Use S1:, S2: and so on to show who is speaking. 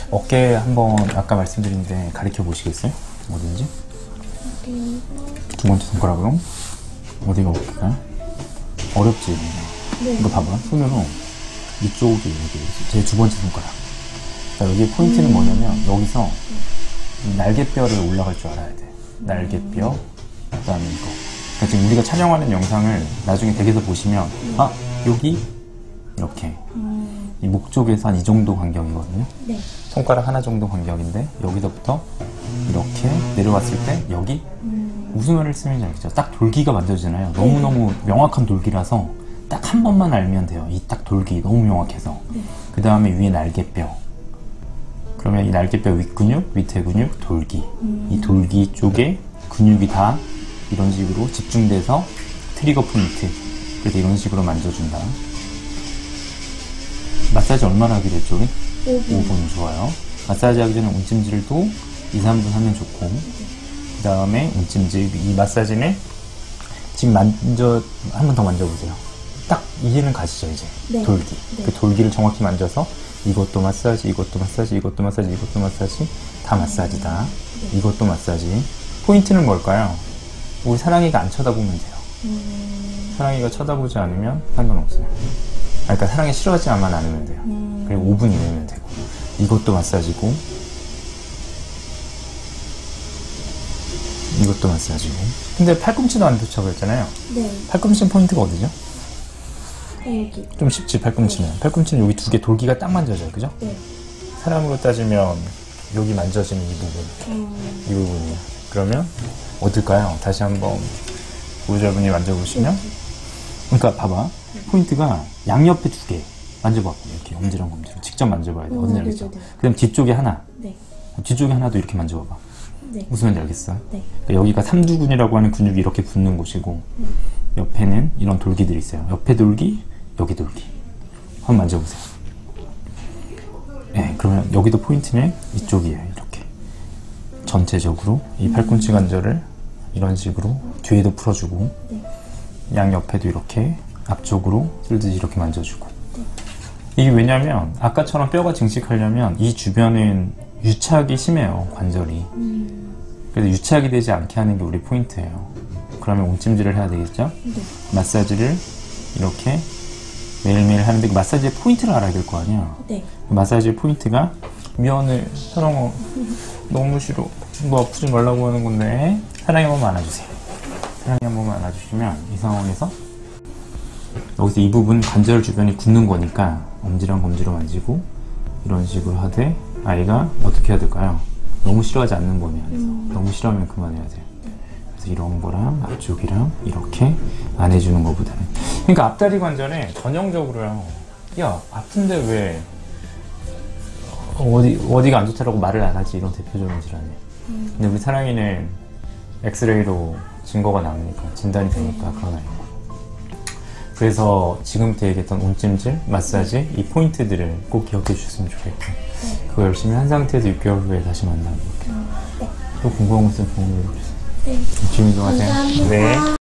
S1: 어깨 한번 아까 말씀드린데 가리켜 보시겠어요? 어딘지? 두 번째 손가락으로. 어디가 어깨가? 어렵지? 네. 이거 봐봐. 손으로 이쪽이 여기 제 두 번째 손가락. 자, 여기 포인트는 뭐냐면 여기서 날개뼈를 올라갈 줄 알아야 돼. 날개뼈, 그 다음에 이거. 그러니까 지금 우리가 촬영하는 영상을 나중에 댁에서 보시면 아, 여기 이렇게 이 목 쪽에서 한 이 정도 간격이거든요. 네. 손가락 하나 정도 간격인데 여기서부터 이렇게 내려왔을 때 여기 무슨 말을 쓰는지 알겠죠? 딱 돌기가 만들어지잖아요. 너무너무 명확한 돌기라서 딱 한 번만 알면 돼요. 이 딱 돌기 너무 명확해서. 그 다음에 위에 날개뼈. 그러면 이 날개뼈 윗근육, 밑에 근육, 돌기. 이 돌기 쪽에 근육이 다 이런 식으로 집중돼서 트리거 포인트. 그래서 이런 식으로 만져준다. 마사지 얼마나 하기로 했죠? 5분 좋아요. 마사지 하기 전에 온찜질도 2, 3분 하면 좋고, 그 다음에 온찜질, 이 마사지는 지금 한 번 더 만져보세요. 딱 이해는 가시죠, 이제? 네. 돌기. 네. 그 돌기를 정확히 만져서 이것도 마사지, 이것도 마사지, 이것도 마사지, 이것도 마사지, 다 마사지다. 네. 이것도 마사지. 포인트는 뭘까요? 우리 사랑이가 안 쳐다보면 돼요. 사랑이가 쳐다보지 않으면 상관없어요. 그러니까 사랑이 싫어하지만 않으면 돼요. 그리고 5분 이내면 되고. 이것도 마사지고, 이것도 마사지고. 근데 팔꿈치도 안 도착을 했잖아요. 네. 팔꿈치 포인트가 어디죠?
S2: 여기.
S1: 좀 쉽지, 팔꿈치는. 네. 팔꿈치는 여기 두 개 돌기가 딱 만져져요, 그죠? 네. 사람으로 따지면 여기 만져지는 이 부분, 이 부분이에요. 그러면 어딜까요? 다시 한번 보호자분이 만져보시면, 그러니까 봐봐. 포인트가 양옆에 두 개 만져봐. 이렇게 엄지랑 직접 만져봐야 돼. 어딘지 알겠죠? 그 다음 뒤쪽에 하나. 네. 뒤쪽에 하나도 이렇게 만져봐봐. 네. 무슨 말인지 알겠어? 네. 그러니까 여기가 삼두근이라고 하는 근육이 이렇게 붙는 곳이고, 옆에는 이런 돌기들이 있어요. 옆에 돌기, 여기 돌기. 한번 만져보세요. 네, 그러면 여기도 포인트는 이쪽이에요. 이렇게 전체적으로 이 팔꿈치 관절을 이런 식으로 뒤에도 풀어주고, 양 옆에도 이렇게 앞쪽으로 쓸듯이 이렇게 만져주고. 이게 왜냐면 아까처럼 뼈가 증식하려면 이 주변은 유착이 심해요, 관절이. 그래서 유착이 되지 않게 하는 게 우리 포인트예요. 그러면 온찜질을 해야 되겠죠? 네. 마사지를 이렇게 매일매일 하는데 그 마사지의 포인트를 알아야 될 거 아니야. 네. 그 마사지의 포인트가 미안해 사랑아 너무 싫어 뭐 아프지 말라고 하는 건데 사랑이 한 번만 안아주세요. 사랑이 한 번만 안아주시면 이 상황에서 여기서 이 부분 관절 주변이 굳는 거니까 엄지랑 검지로 만지고 이런 식으로 하되 아이가 어떻게 해야 될까요? 너무 싫어하지 않는 범위 안에서 너무 싫어하면 그만해야 돼요. 그래서 이런 거랑 앞쪽이랑 이렇게 안 해주는 것보다는 그러니까 앞다리 관절에 전형적으로요 야 아픈데 왜 어디가 안 좋다라고 말을 안 하지 이런 대표적인 질환이에요. 근데 우리 사랑이는 엑스레이로 증거가 나오니까 진단이 되니까 그런 아이예요. 그래서 지금부터 얘기했던 온찜질, 마사지 이 포인트들을 꼭 기억해 주셨으면 좋겠고 그거 열심히 한 상태에서 6개월 후에 다시 만나볼게요. 또 궁금한 거 있으면 공유해 주세요. 네. 조심히 들어가세요.
S2: 감사합니다.
S1: 네.